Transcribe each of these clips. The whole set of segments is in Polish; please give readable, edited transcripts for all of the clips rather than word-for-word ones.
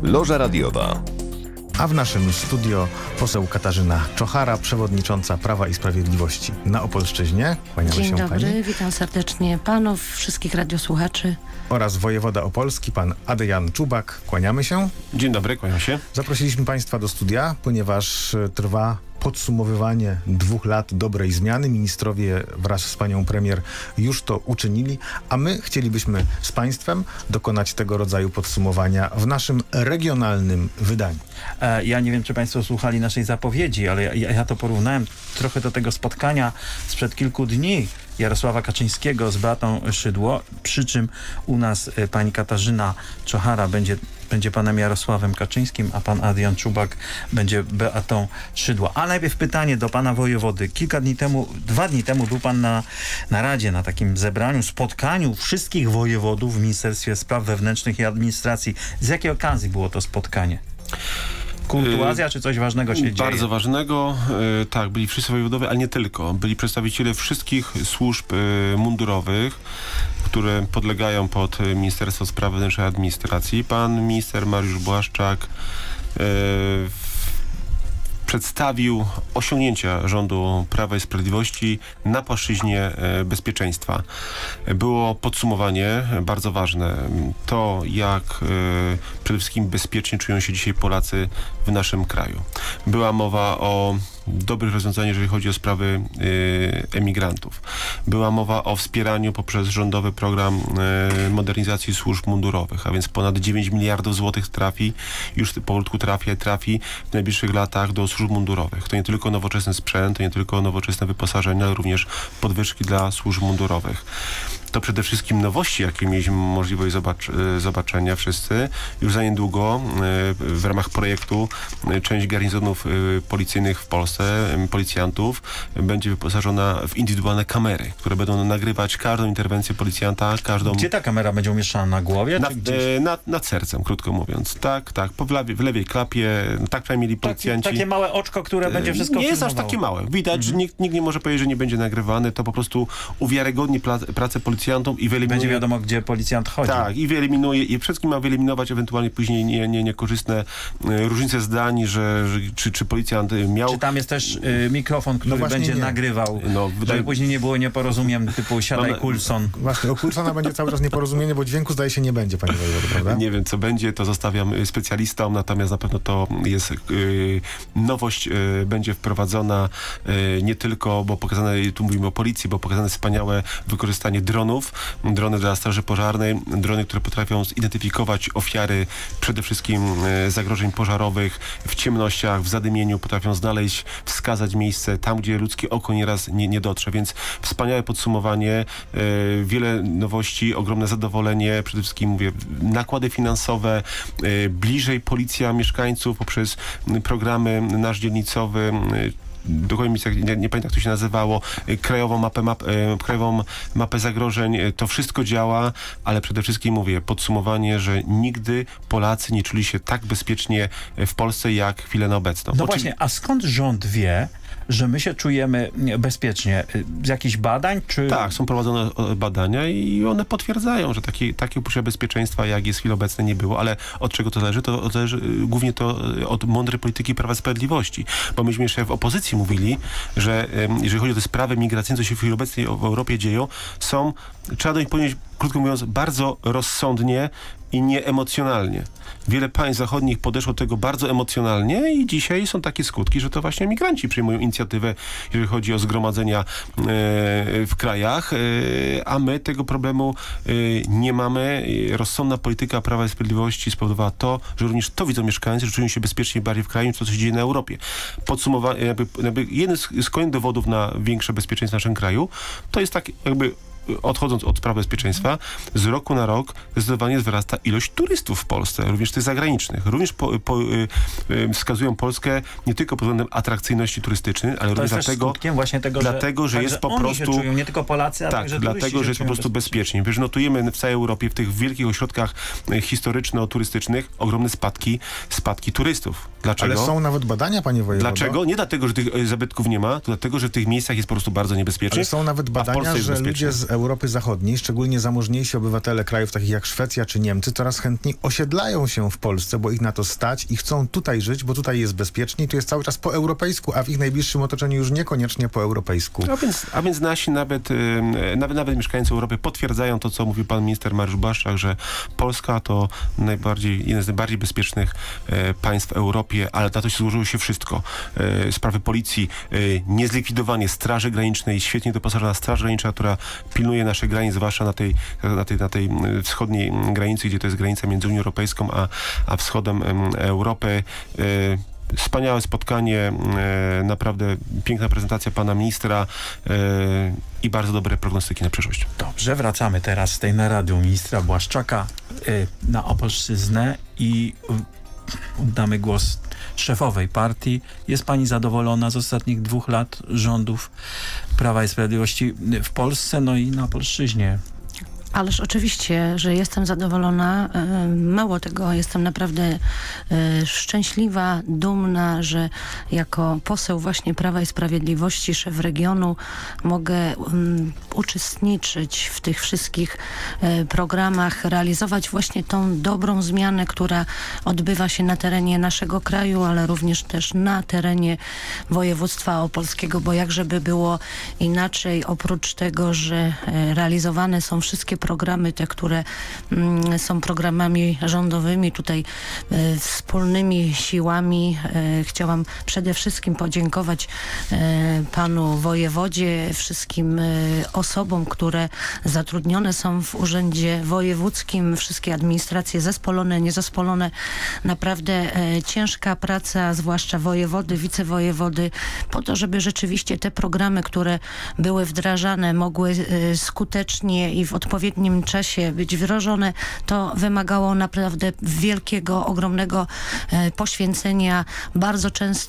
Loża Radiowa. A w naszym studio poseł Katarzyna Czochara, przewodnicząca Prawa i Sprawiedliwości na Opolszczyźnie. Kłaniamy Dzień się dobry, pani. witam serdecznie panów, wszystkich radiosłuchaczy. Oraz wojewoda opolski, pan Adrian Czubak. Kłaniamy się. Dzień dobry, kłaniam się. Zaprosiliśmy państwa do studia, ponieważ trwa podsumowywanie 2 lat dobrej zmiany. Ministrowie wraz z panią premier już to uczynili, a my chcielibyśmy z państwem dokonać tego rodzaju podsumowania w naszym regionalnym wydaniu. Ja nie wiem, czy państwo słuchali naszej zapowiedzi, ale ja to porównałem trochę do tego spotkania sprzed kilku dni Jarosława Kaczyńskiego z Beatą Szydło, przy czym u nas pani Katarzyna Czochara będzie panem Jarosławem Kaczyńskim, a pan Adrian Czubak będzie Beatą Szydło. A najpierw pytanie do pana wojewody. 2 dni temu był pan na Radzie, na takim zebraniu, spotkaniu wszystkich wojewodów w Ministerstwie Spraw Wewnętrznych i Administracji. Z jakiej okazji było to spotkanie? Kurtuazja, czy coś ważnego się dzieje? Bardzo ważnego. Tak, byli wszyscy wojewodowie, ale nie tylko. Byli przedstawiciele wszystkich służb mundurowych, które podlegają pod Ministerstwo Spraw Wewnętrznych i Administracji. Pan minister Mariusz Błaszczak przedstawił osiągnięcia rządu Prawa i Sprawiedliwości na płaszczyźnie bezpieczeństwa. Było podsumowanie bardzo ważne. To, jak przede wszystkim bezpiecznie czują się dzisiaj Polacy w naszym kraju. Była mowa o dobrych rozwiązaniach, jeżeli chodzi o sprawy emigrantów. Była mowa o wspieraniu poprzez rządowy program modernizacji służb mundurowych, a więc ponad 9 miliardów złotych już powolutku trafi w najbliższych latach do służb mundurowych. To nie tylko nowoczesny sprzęt, to nie tylko nowoczesne wyposażenie, ale również podwyżki dla służb mundurowych. To przede wszystkim nowości, jakie mieliśmy możliwość zobaczenia wszyscy. Już za niedługo w ramach projektu część garnizonów policyjnych w Polsce, policjantów, będzie wyposażona w indywidualne kamery, które będą nagrywać każdą interwencję policjanta, każdą... Gdzie ta kamera będzie umieszczana? Na głowie? Czy gdzieś? Nad sercem, krótko mówiąc. Tak. W lewej klapie. Tak przynajmniej mieli policjanci. Takie małe oczko, które będzie wszystko nie filmowało. jest aż takie małe. Widać, że nikt nie może powiedzieć, że nie będzie nagrywany. To po prostu uwiarygodni pracę policjantom i wyeliminuje... Będzie wiadomo, gdzie policjant chodzi. Tak, i wyeliminuje, i przede wszystkim ma wyeliminować ewentualnie później niekorzystne różnice zdań, czy policjant miał... Czy tam jest też mikrofon, który będzie nagrywał, żeby później nie było nieporozumień typu siadaj Coulson. Właśnie, o Coulsona będzie cały czas nieporozumienie, bo dźwięku zdaje się nie będzie, panie wojewodo, prawda? Nie wiem, co będzie, to zostawiam specjalistom, natomiast na pewno to jest nowość, będzie wprowadzona nie tylko, bo pokazane, tu mówimy o policji, bo pokazane wspaniałe wykorzystanie dronów, drony dla straży pożarnej, drony, które potrafią zidentyfikować ofiary przede wszystkim zagrożeń pożarowych w ciemnościach, w zadymieniu, potrafią znaleźć, wskazać miejsce tam, gdzie ludzkie oko nieraz nie dotrze, więc wspaniałe podsumowanie, wiele nowości, ogromne zadowolenie, przede wszystkim mówię, nakłady finansowe, bliżej policja mieszkańców poprzez programy Nasz Dzielnicowy, dokładnie nie pamiętam, jak to się nazywało, krajową mapę zagrożeń, to wszystko działa, ale przede wszystkim mówię, podsumowanie, że nigdy Polacy nie czuli się tak bezpiecznie w Polsce, jak chwilę na obecną. No właśnie, a skąd rząd wie, że my się czujemy bezpiecznie? Z jakichś badań? Czy... Tak, są prowadzone badania i one potwierdzają, że takiego poczucia bezpieczeństwa, jak jest w chwili obecnej, nie było. Ale od czego to zależy? To zależy głównie od mądrej polityki Prawa i Sprawiedliwości. Bo myśmy jeszcze w opozycji mówili, że jeżeli chodzi o te sprawy migracyjne, co się w chwili obecnej w Europie dzieją, trzeba do nich podjąć, krótko mówiąc, bardzo rozsądnie i nieemocjonalnie. Wiele państw zachodnich podeszło do tego bardzo emocjonalnie i dzisiaj są takie skutki, że to właśnie migranci przyjmują inicjatywę, jeżeli chodzi o zgromadzenia w krajach, a my tego problemu nie mamy. Rozsądna polityka Prawa i Sprawiedliwości spowodowała to, że również to widzą mieszkańcy, że czują się bezpiecznie bardziej w kraju, niż to, co się dzieje na Europie. Podsumowanie, jeden z kolejnych dowodów na większe bezpieczeństwo w naszym kraju, to jest tak odchodząc od spraw bezpieczeństwa, z roku na rok zdecydowanie wzrasta ilość turystów w Polsce, również tych zagranicznych. Również wskazują Polskę nie tylko pod względem atrakcyjności turystycznej, ale również dlatego, że jest po prostu... Się czują, nie tylko Polacy, a także dlatego, że jest po prostu bezpiecznie. Wiesz, notujemy w całej Europie, w tych wielkich ośrodkach historyczno-turystycznych ogromne spadki turystów. Dlaczego? Ale są nawet badania, panie wojewodo. Dlaczego? Nie dlatego, że tych zabytków nie ma, to dlatego, że w tych miejscach jest po prostu bardzo niebezpiecznie. Ale są nawet badania, że ludzie z Europy Zachodniej, szczególnie zamożniejsi obywatele krajów takich jak Szwecja czy Niemcy, coraz chętniej osiedlają się w Polsce, bo ich na to stać i chcą tutaj żyć, bo tutaj jest bezpiecznie, tu jest cały czas po europejsku, a w ich najbliższym otoczeniu już niekoniecznie po europejsku. A więc nasi nawet mieszkańcy Europy potwierdzają to, co mówił pan minister Mariusz Błaszczak, że Polska to jeden z najbardziej bezpiecznych państw w Europie, ale na to się złożyło się wszystko. Sprawy policji, niezlikwidowanie Straży Granicznej, świetnie doposażona Straż Graniczna, która pilnuje naszych granic, zwłaszcza na tej wschodniej granicy, gdzie to jest granica między Unią Europejską a wschodem Europy. Wspaniałe spotkanie, naprawdę piękna prezentacja pana ministra i bardzo dobre prognostyki na przyszłość. Dobrze, wracamy teraz z tej narady u ministra Błaszczaka na Opolszczyznę i oddamy głos szefowej partii. Jest pani zadowolona z ostatnich 2 lat rządów Prawa i Sprawiedliwości w Polsce, no i na Opolszczyźnie? Ależ oczywiście, że jestem zadowolona. Mało tego, jestem naprawdę szczęśliwa, dumna, że jako poseł właśnie Prawa i Sprawiedliwości, szef regionu, mogę uczestniczyć w tych wszystkich programach, realizować właśnie tą dobrą zmianę, która odbywa się na terenie naszego kraju, ale również też na terenie województwa opolskiego, bo jakżeby było inaczej, oprócz tego, że realizowane są wszystkie programy, te, które są programami rządowymi, tutaj wspólnymi siłami. Chciałam przede wszystkim podziękować panu wojewodzie, wszystkim osobom, które zatrudnione są w urzędzie wojewódzkim, wszystkie administracje zespolone, niezespolone. Naprawdę ciężka praca, zwłaszcza wojewody, wicewojewody, po to, żeby rzeczywiście te programy, które były wdrażane, mogły skutecznie i w odpowiednim czasie być wdrożone. To wymagało naprawdę wielkiego, ogromnego poświęcenia. Bardzo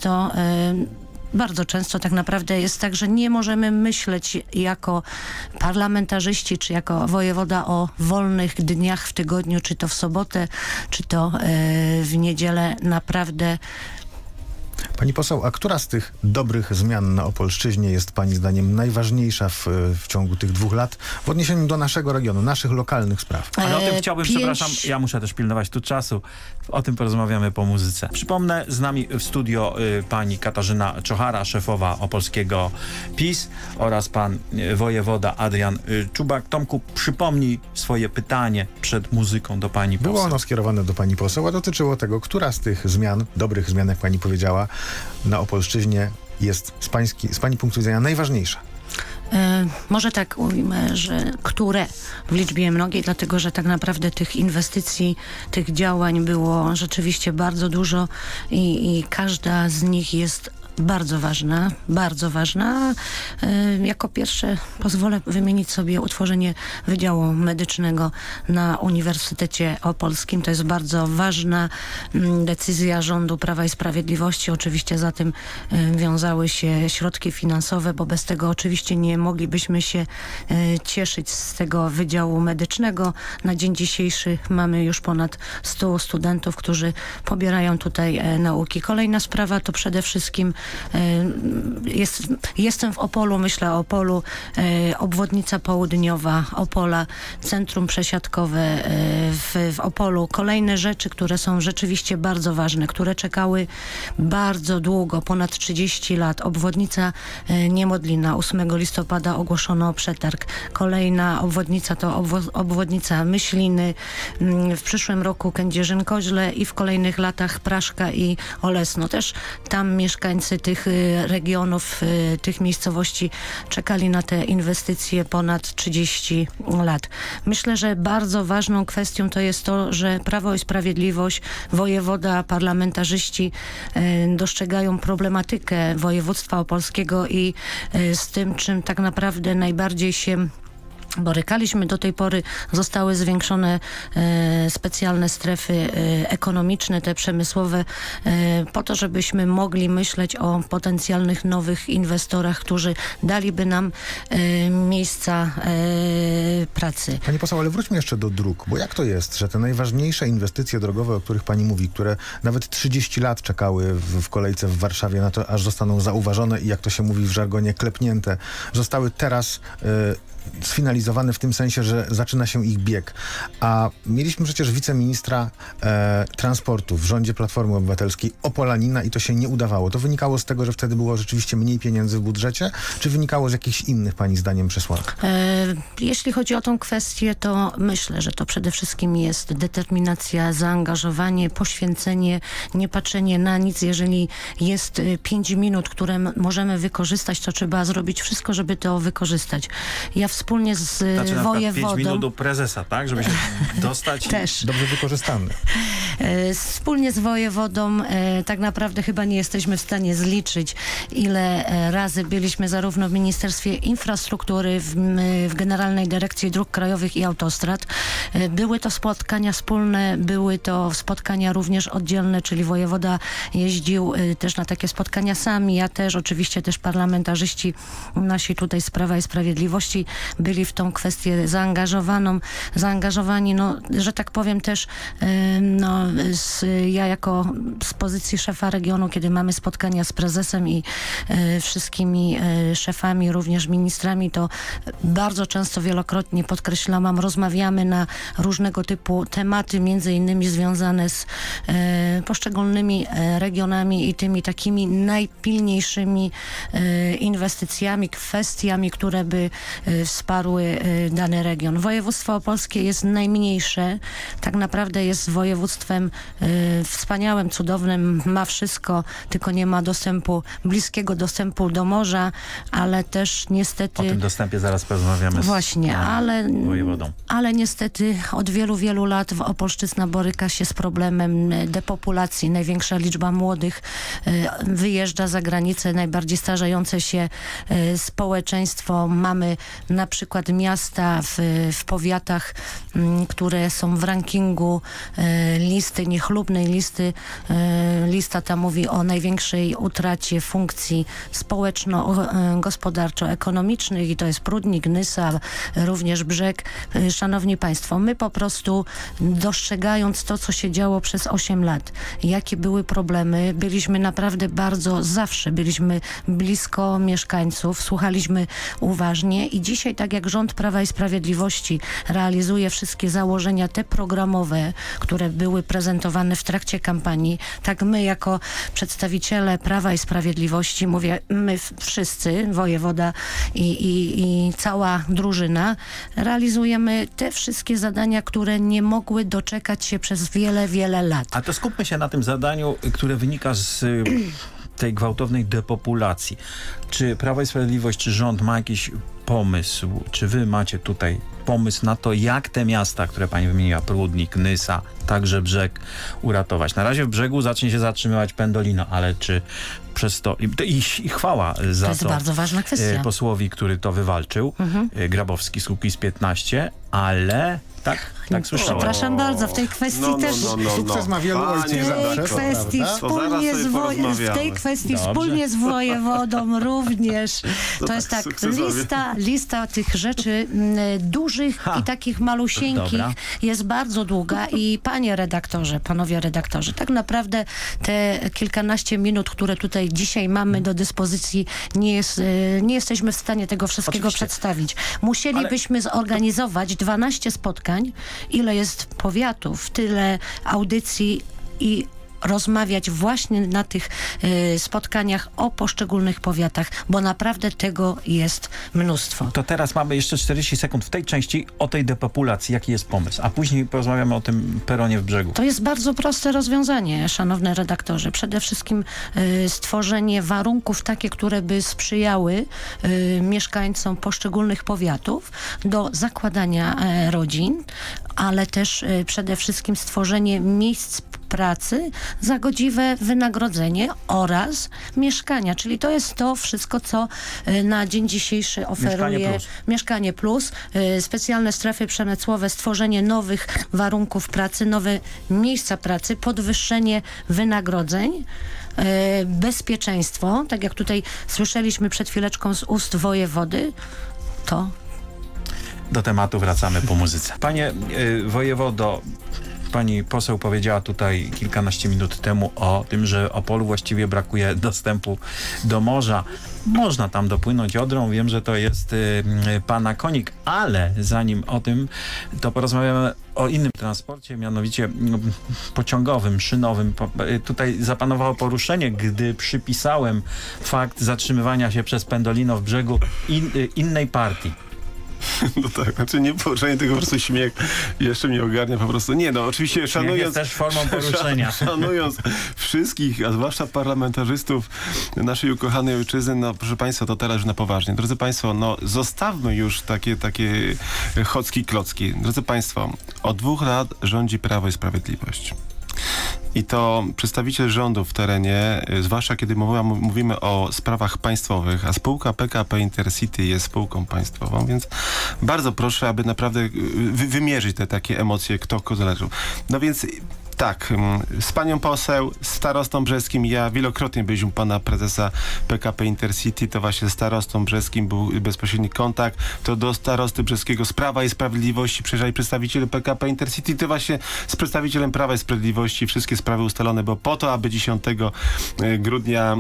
często tak naprawdę jest tak, że nie możemy myśleć jako parlamentarzyści, czy jako wojewoda o wolnych dniach w tygodniu, czy to w sobotę, czy to w niedzielę. Naprawdę. Pani poseł, a która z tych dobrych zmian na Opolszczyźnie jest pani zdaniem najważniejsza w ciągu tych 2 lat w odniesieniu do naszego regionu, naszych lokalnych spraw? Ale o tym chciałbym, przepraszam, ja muszę też pilnować tu czasu. O tym porozmawiamy po muzyce. Przypomnę, z nami w studio pani Katarzyna Czochara, szefowa opolskiego PiS, oraz pan wojewoda Adrian Czubak. Tomku, przypomnij swoje pytanie przed muzyką do pani poseł. Było ono skierowane do pani poseł, a dotyczyło tego, która z tych zmian, dobrych zmian, jak pani powiedziała, na Opolszczyźnie jest z pani punktu widzenia najważniejsza? Może tak ujmę, że które w liczbie mnogiej, dlatego że tak naprawdę tych inwestycji, tych działań było rzeczywiście bardzo dużo i każda z nich jest bardzo ważna, bardzo ważna. Jako pierwsze pozwolę wymienić sobie utworzenie Wydziału Medycznego na Uniwersytecie Opolskim. To jest bardzo ważna decyzja rządu Prawa i Sprawiedliwości. Oczywiście za tym wiązały się środki finansowe, bo bez tego oczywiście nie moglibyśmy się cieszyć z tego Wydziału Medycznego. Na dzień dzisiejszy mamy już ponad 100 studentów, którzy pobierają tutaj nauki. Kolejna sprawa to przede wszystkim jestem w Opolu, myślę o Opolu, obwodnica południowa Opola, centrum przesiadkowe w Opolu. Kolejne rzeczy, które są rzeczywiście bardzo ważne, które czekały bardzo długo, ponad 30 lat. Obwodnica Niemodlina, 8 listopada ogłoszono przetarg. Kolejna obwodnica to obwodnica Myśliny, w przyszłym roku Kędzierzyn-Koźle i w kolejnych latach Praszka i Olesno. Też tam mieszkańcy tych regionów, tych miejscowości czekali na te inwestycje ponad 30 lat. Myślę, że bardzo ważną kwestią to jest to, że Prawo i Sprawiedliwość, wojewoda, parlamentarzyści dostrzegają problematykę województwa opolskiego i z tym, czym tak naprawdę najbardziej się borykaliśmy do tej pory, zostały zwiększone specjalne strefy ekonomiczne, te przemysłowe, po to, żebyśmy mogli myśleć o potencjalnych nowych inwestorach, którzy daliby nam miejsca pracy. Pani poseł, ale wróćmy jeszcze do dróg, bo jak to jest, że te najważniejsze inwestycje drogowe, o których pani mówi, które nawet 30 lat czekały w kolejce w Warszawie na to, aż zostaną zauważone i jak to się mówi w żargonie, klepnięte, zostały teraz sfinalizowane w tym sensie, że zaczyna się ich bieg. A mieliśmy przecież wiceministra transportu w rządzie Platformy Obywatelskiej, Opolanina, i to się nie udawało. To wynikało z tego, że wtedy było rzeczywiście mniej pieniędzy w budżecie, czy wynikało z jakichś innych, pani zdaniem, przesłanek? Jeśli chodzi o tą kwestię, to myślę, że to przede wszystkim jest determinacja, zaangażowanie, poświęcenie, nie patrzenie na nic. Jeżeli jest 5 minut, które możemy wykorzystać, to trzeba zrobić wszystko, żeby to wykorzystać. Ja wspólnie z wojewodą... 5 minut do prezesa, tak? Żeby się dostać. Też. Dobrze wykorzystany. Wspólnie z wojewodą tak naprawdę chyba nie jesteśmy w stanie zliczyć, ile razy byliśmy zarówno w Ministerstwie Infrastruktury, w Generalnej Dyrekcji Dróg Krajowych i Autostrad. Były to spotkania wspólne, były to spotkania również oddzielne, czyli wojewoda jeździł też na takie spotkania sami, ja też, oczywiście też parlamentarzyści nasi tutaj z Prawa i Sprawiedliwości byli w tą kwestię zaangażowani, no, że tak powiem też, no, ja jako z pozycji szefa regionu, kiedy mamy spotkania z prezesem i wszystkimi szefami, również ministrami, to bardzo często, wielokrotnie podkreślałam, rozmawiamy na różnego typu tematy, między innymi związane z poszczególnymi regionami i tymi takimi najpilniejszymi inwestycjami, kwestiami, które by wsparły dany region. Województwo opolskie jest najmniejsze, tak naprawdę jest województwem wspaniałym, cudownym, ma wszystko, tylko nie ma bliskiego dostępu do morza, ale też niestety... O tym dostępie zaraz porozmawiamy właśnie, wojewodą. Ale niestety od wielu, wielu lat Opolszczyzna boryka się z problemem depopulacji. Największa liczba młodych wyjeżdża za granicę, najbardziej starzejące się społeczeństwo. Mamy na przykład miasta w powiatach, które są w rankingu listy, niechlubnej listy. Lista ta mówi o największej utracie funkcji społeczno-gospodarczo-ekonomicznych i to jest Prudnik, Nysa, również Brzeg. Szanowni Państwo, my po prostu dostrzegając to, co się działo przez 8 lat, jakie były problemy, byliśmy naprawdę zawsze byliśmy blisko mieszkańców, słuchaliśmy uważnie i dzisiaj, tak jak rząd Prawa i Sprawiedliwości realizuje wszystkie założenia te programowe, które były prezentowane w trakcie kampanii, tak my jako przedstawiciele Prawa i Sprawiedliwości, mówię my wszyscy, wojewoda i cała drużyna, realizujemy te wszystkie zadania, które nie mogły doczekać się przez wiele, wiele lat. A to skupmy się na tym zadaniu, które wynika z tej gwałtownej depopulacji. Czy Prawo i Sprawiedliwość, czy rząd ma jakiś pomysł, czy wy macie tutaj pomysł na to, jak te miasta, które pani wymieniła, Prudnik, Nysa, także Brzeg, uratować? Na razie w Brzegu zacznie się zatrzymywać Pendolino, ale czy przez to... I chwała za to. To jest bardzo ważna kwestia. Posłowi, który to wywalczył, Grabowski z Kukiz15, ale... Tak słyszałem. Przepraszam bardzo, w tej kwestii też... Sukces ma wielu ojców. W tej kwestii wspólnie z wojewodą również. To jest tak, lista tych rzeczy dużych i takich malusieńkich jest bardzo długa i panowie redaktorzy, tak naprawdę te kilkanaście minut, które tutaj dzisiaj mamy do dyspozycji, nie jesteśmy w stanie tego wszystkiego przedstawić. Musielibyśmy zorganizować 12 spotkań, ile jest powiatów, tyle audycji i rozmawiać właśnie na tych spotkaniach o poszczególnych powiatach, bo naprawdę tego jest mnóstwo. To teraz mamy jeszcze 40 sekund w tej części o tej depopulacji. Jaki jest pomysł? A później porozmawiamy o tym peronie w Brzegu. To jest bardzo proste rozwiązanie, szanowny redaktorze. Przede wszystkim stworzenie warunków takie, które by sprzyjały mieszkańcom poszczególnych powiatów do zakładania rodzin, ale też przede wszystkim stworzenie miejsc pracy za godziwe wynagrodzenie oraz mieszkania. Czyli to jest to wszystko, co na dzień dzisiejszy oferuje Mieszkanie Plus, specjalne strefy przemysłowe, stworzenie nowych warunków pracy, nowe miejsca pracy, podwyższenie wynagrodzeń, bezpieczeństwo, tak jak tutaj słyszeliśmy przed chwileczką z ust wojewody, to... Do tematu wracamy po muzyce. Panie wojewodo, Pani poseł powiedziała tutaj kilkanaście minut temu o tym, że Opolu właściwie brakuje dostępu do morza. Można tam dopłynąć Odrą. Wiem, że to jest pana konik, ale zanim o tym, to porozmawiamy o innym transporcie, mianowicie pociągowym, szynowym. Tutaj zapanowało poruszenie, gdy przypisałem fakt zatrzymywania się przez Pendolino w brzegu innej partii. No tak, znaczy nie poruszenie, tylko po prostu śmiech jeszcze mnie ogarnia po prostu. Nie, no oczywiście szanując... jest też formą poruszenia. Szanując wszystkich, a zwłaszcza parlamentarzystów naszej ukochanej ojczyzny, no proszę państwa, to teraz już na poważnie. Drodzy państwo, no zostawmy już takie chocki klocki. Drodzy państwo, od 2 lat rządzi Prawo i Sprawiedliwość. I to przedstawiciel rządu w terenie, zwłaszcza kiedy mówimy o sprawach państwowych, a spółka PKP Intercity jest spółką państwową, więc bardzo proszę, aby naprawdę wymierzyć te takie emocje, kto zależy. No więc tak, z panią poseł, z starostą brzeskim, ja wielokrotnie byliśmy pana prezesa PKP Intercity, to właśnie z starostą brzeskim był bezpośredni kontakt, to do starosty brzeskiego z Prawa i Sprawiedliwości przyjeżdżali przedstawiciele PKP Intercity, to właśnie z przedstawicielem Prawa i Sprawiedliwości wszystkie sprawy ustalone, bo po to, aby 10 grudnia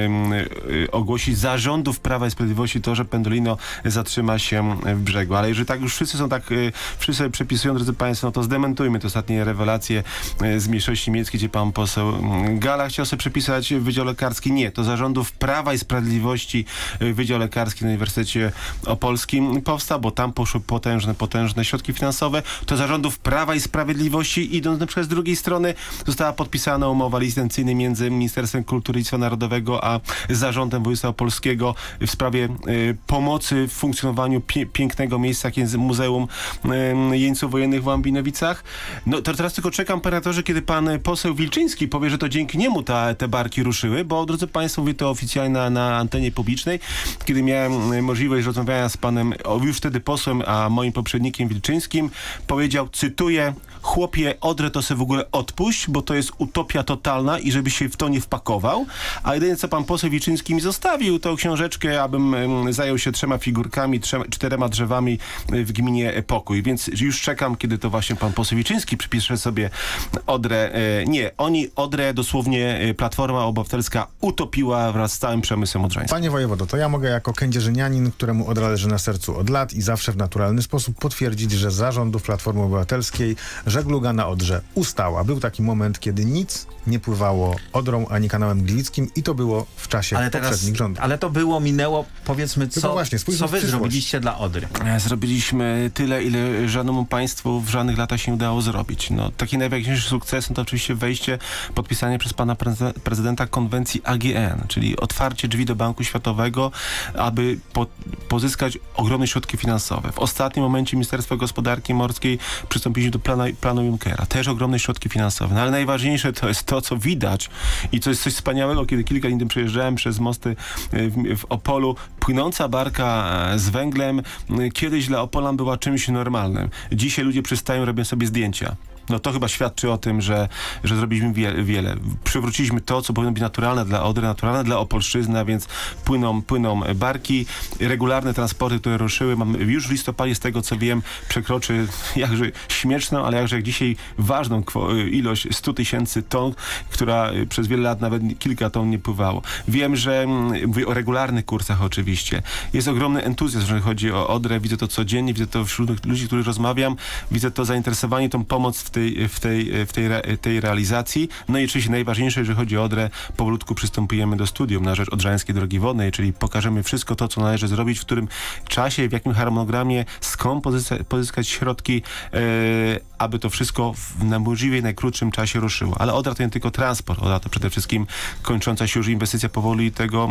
ogłosić zarządów Prawa i Sprawiedliwości to, że Pendolino zatrzyma się w brzegu. Ale jeżeli tak już wszyscy sobie przepisują, drodzy państwo, no to zdementujmy te ostatnie rewelacje z mniejszości niemieckiej, gdzie pan poseł Gala chciał sobie przepisać Wydział Lekarski. Nie, to zarządów Prawa i Sprawiedliwości Wydział Lekarski na Uniwersytecie Opolskim powstał, bo tam poszły potężne środki finansowe. To zarządów Prawa i Sprawiedliwości, idąc na przykład z drugiej strony, została podpisana umowa licencyjna między Ministerstwem Kultury i Dziedzictwa Narodowego a Zarządem Województwa Opolskiego w sprawie pomocy w funkcjonowaniu pięknego miejsca, jakim jest Muzeum Jeńców Wojennych w Łambinowicach. No to teraz tylko czekam, kiedy pan poseł Wilczyński powie, że to dzięki niemu te barki ruszyły, bo drodzy państwo, mówię to oficjalnie na antenie publicznej, kiedy miałem możliwość rozmawiania z panem, już wtedy posłem, a moim poprzednikiem Wilczyńskim, powiedział, cytuję: chłopie, Odrę to sobie w ogóle odpuść, bo to jest utopia totalna i żeby się w to nie wpakował, a jedynie co pan poseł Wilczyński mi zostawił, to książeczkę, abym zajął się 3 figurkami, 4 drzewami w gminie Pokój, więc już czekam, kiedy to właśnie pan poseł Wilczyński przypisze sobie Odrę. Nie, Odrę dosłownie Platforma Obywatelska utopiła wraz z całym przemysłem odrzańskim. Panie wojewodo, to ja mogę jako kędzierzynianin, któremu Odra leży na sercu od lat i zawsze w naturalny sposób potwierdzić, że za rządów Platformy Obywatelskiej żegluga na Odrze ustała. Był taki moment, kiedy nic nie pływało Odrą ani kanałem Gliwickim i to było w czasie poprzednich rządów. Ale to minęło, powiedzmy, co wy zrobiliście dla Odry? Zrobiliśmy tyle, ile żadnemu państwu w żadnych latach się udało zrobić. No, taki największy sukces to oczywiście podpisanie przez pana prezydenta konwencji AGN, czyli otwarcie drzwi do Banku Światowego, aby pozyskać ogromne środki finansowe. W ostatnim momencie Ministerstwo Gospodarki Morskiej przystąpiliśmy do planu Junckera. Też ogromne środki finansowe. No, ale najważniejsze to jest to, co widać i to jest coś wspaniałego, kiedy kilka dni przejeżdżałem przez mosty w Opolu. Płynąca barka z węglem kiedyś dla Opolan była czymś normalnym. Dzisiaj ludzie przystają, robią sobie zdjęcia. No to chyba świadczy o tym, że zrobiliśmy wiele. Przywróciliśmy to, co powinno być naturalne dla Odry, naturalne dla Opolszczyzny, a więc płyną barki, regularne transporty, które ruszyły. Mamy już w listopadzie, z tego co wiem, przekroczy jakże śmieszną, ale jakże jak dzisiaj ważną ilość 100 000 ton, która przez wiele lat nawet kilka ton nie pływało. Wiem, że mówię o regularnych kursach oczywiście. Jest ogromny entuzjazm, jeżeli chodzi o Odrę. Widzę to codziennie, widzę to wśród ludzi, których rozmawiam. Widzę to zainteresowanie, tą pomoc w tej realizacji. No i oczywiście najważniejsze, jeżeli chodzi o Odrę, powolutku przystępujemy do studium na rzecz Odrzańskiej Drogi Wodnej, czyli pokażemy wszystko to, co należy zrobić, w którym czasie, w jakim harmonogramie, skąd pozyskać środki, aby to wszystko w możliwie najkrótszym czasie ruszyło. Ale Odra to nie tylko transport, Odra to przede wszystkim kończąca się już inwestycja powoli tego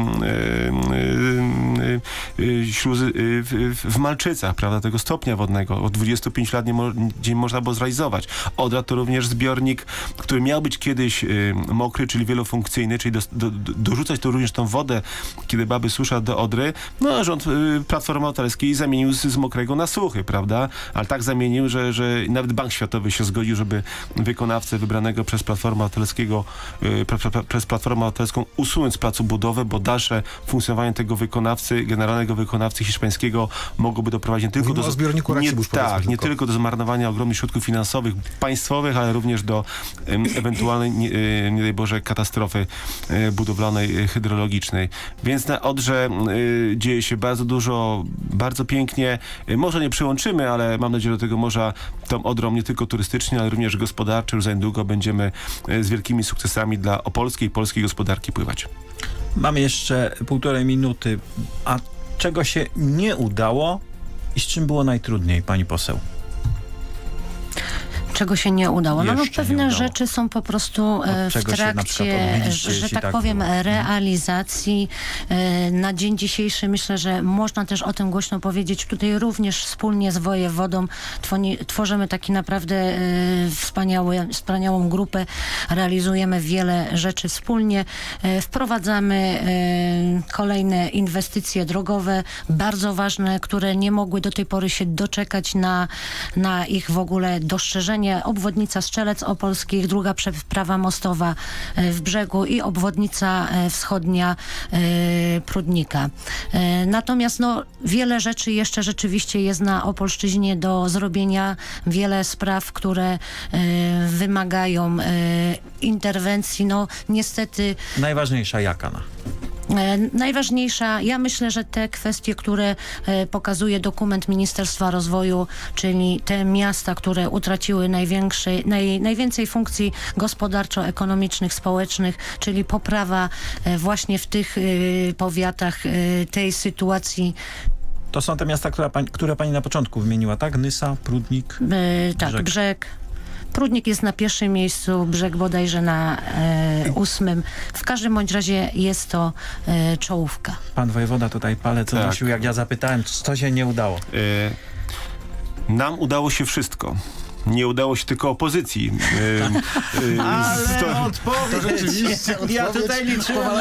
śluzy w Malczycach, prawda, tego stopnia wodnego. Od 25 lat nie można było zrealizować. Odra to również zbiornik, który miał być kiedyś mokry, czyli wielofunkcyjny, czyli dorzucać to również tą wodę, kiedy baby susza do Odry. No, rząd Platformy Obywatelskiej zamienił z mokrego na suchy, prawda? Ale tak zamienił, że nawet Bank Światowy się zgodził, żeby wykonawcę wybranego przez Platformę Obywatelską usunąć z placu budowy, bo dalsze funkcjonowanie tego generalnego wykonawcy hiszpańskiego mogłoby doprowadzić nie tylko do zbiorniku Racibórz, nie tylko do zmarnowania ogromnych środków finansowych, państwowych, ale również do ewentualnej, nie daj Boże, katastrofy budowlanej, hydrologicznej. Więc na Odrze dzieje się bardzo dużo, bardzo pięknie. Może nie przyłączymy, ale mam nadzieję, że do tego morza tą Odrą nie tylko turystycznie, ale również gospodarczo już za niedługo będziemy z wielkimi sukcesami dla opolskiej i polskiej gospodarki pływać. Mamy jeszcze 1,5 minuty. A czego się nie udało i z czym było najtrudniej, pani poseł? Czego się nie udało? No Jeszcze nie pewne udało. rzeczy są po prostu w czego się na przykład trakcie, odbiliście, że jeśli tak tak powiem, było? realizacji. Na dzień dzisiejszy myślę, że można też o tym głośno powiedzieć. Tutaj również wspólnie z wojewodą tworzymy taki naprawdę wspaniałą grupę. Realizujemy wiele rzeczy wspólnie. Wprowadzamy kolejne inwestycje drogowe, bardzo ważne, które nie mogły do tej pory się doczekać na ich w ogóle dostrzeżenie. Obwodnica Strzelec Opolskich, druga przeprawa mostowa w Brzegu i obwodnica wschodnia Prudnika. Natomiast wiele rzeczy jeszcze rzeczywiście jest na Opolszczyźnie do zrobienia. Wiele spraw, które wymagają interwencji. Niestety... Najważniejsza jaka? Najważniejsza, ja myślę, że te kwestie, które pokazuje dokument Ministerstwa Rozwoju, czyli te miasta, które utraciły najwięcej funkcji gospodarczo-ekonomicznych, społecznych, czyli poprawa właśnie w tych powiatach tej sytuacji. To są te miasta, które pani na początku wymieniła, tak? Nysa, Prudnik, tak, Brzeg. Prudnik jest na 1. miejscu, Brzeg bodajże na 8. W każdym bądź razie jest to czołówka. Pan wojewoda tutaj palec unosił, jak ja zapytałem, co się nie udało. Nam udało się wszystko. Nie udało się tylko opozycji. Ale odpowiedź! Ja tutaj liczyłem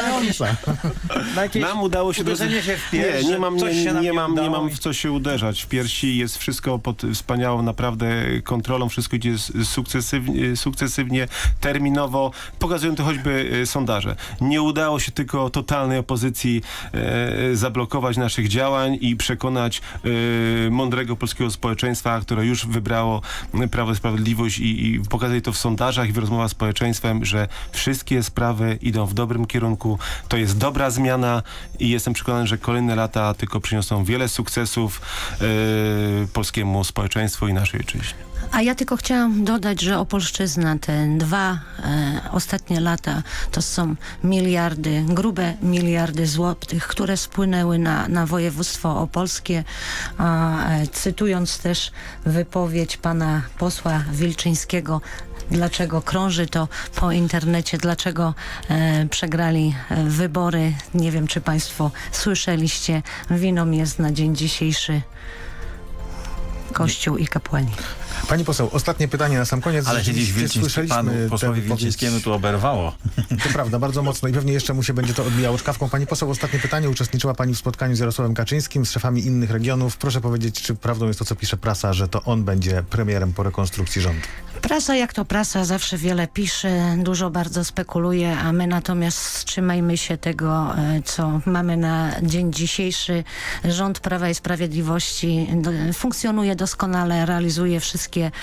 na jakieś nam udało się uderzenie się w pierś, nie mam w co się uderzać w piersi. Jest wszystko pod wspaniałą naprawdę kontrolą. Wszystko idzie sukcesywnie, terminowo. Pokazują to choćby sondaże. Nie udało się tylko totalnej opozycji zablokować naszych działań i przekonać mądrego polskiego społeczeństwa, które już wybrało Prawo i Sprawiedliwość i pokazuje to w sondażach i w rozmowach z społeczeństwem, że wszystkie sprawy idą w dobrym kierunku. To jest dobra zmiana i jestem przekonany, że kolejne lata tylko przyniosą wiele sukcesów polskiemu społeczeństwu i naszej ojczyźnie. A ja tylko chciałam dodać, że Opolszczyzna, te 2 ostatnie lata, to są miliardy, grube miliardy złotych, które spłynęły na województwo opolskie. Cytując też wypowiedź pana posła Wilczyńskiego, dlaczego krąży to po internecie, dlaczego przegrali wybory. Nie wiem, czy państwo słyszeliście. Winą jest na dzień dzisiejszy Kościół i kapłani. Pani poseł, ostatnie pytanie na sam koniec. Ale się dziś panu posłowi Wilczyńskiemu tu oberwało. To prawda, bardzo mocno i pewnie jeszcze mu się będzie to odbijało czkawką. Pani poseł, ostatnie pytanie. Uczestniczyła pani w spotkaniu z Jarosławem Kaczyńskim, z szefami innych regionów. Proszę powiedzieć, czy prawdą jest to, co pisze prasa, że to on będzie premierem po rekonstrukcji rządu? Prasa jak to prasa, zawsze wiele pisze, dużo bardzo spekuluje, a my natomiast wstrzymajmy się tego, co mamy na dzień dzisiejszy. Rząd Prawa i Sprawiedliwości funkcjonuje doskonale, realizuje wszystkie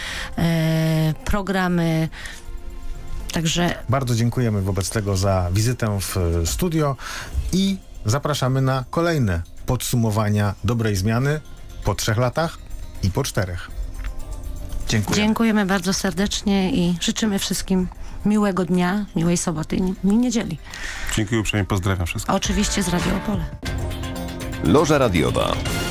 programy. Także... Bardzo dziękujemy wobec tego za wizytę w studio i zapraszamy na kolejne podsumowania dobrej zmiany po 3 latach i po 4. Dziękujemy bardzo serdecznie i życzymy wszystkim miłego dnia, miłej soboty i niedzieli. Dziękuję uprzejmie, pozdrawiam wszystkich. Oczywiście z Radio Opole. Loża radiowa.